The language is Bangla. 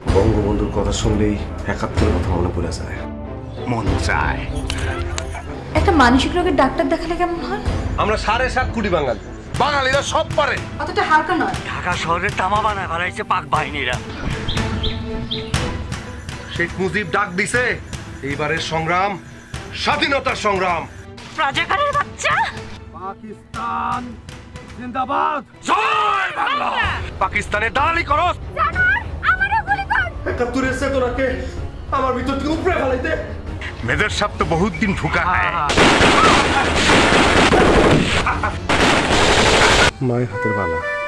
বঙ্গবন্ধুর কথা শুনলেই ৭১-এর কথা মনে পড়ে যায়। মন চায় একটা মানসিক রোগের ডাক্তার দেখালে কেমন হয়? আমরা ৭.৫ কোটি বাঙালি, বাঙালিরা সব পারে। অতটা হালকা নয়। ঢাকা শহরে তামা বানায় ফেলাইছে পাক বাহিনীরা। শেখ মুজিব ডাক দিছে, এইবারের সংগ্রাম স্বাধীনতার সংগ্রাম। রাজাকারের বাচ্চা। পাকিস্তান জিন্দাবাদ, জয় বাংলা। পাকিস্তানের দালালি করস, আমারও গুলি কর। ৭১-এর চেতনাকে আমার ভিতর থেকে উপড়ে ফেলাইতে। মেজর সাহেব তো বহুত দিন ঠুকা খায়। মায়ের হাতের বালা।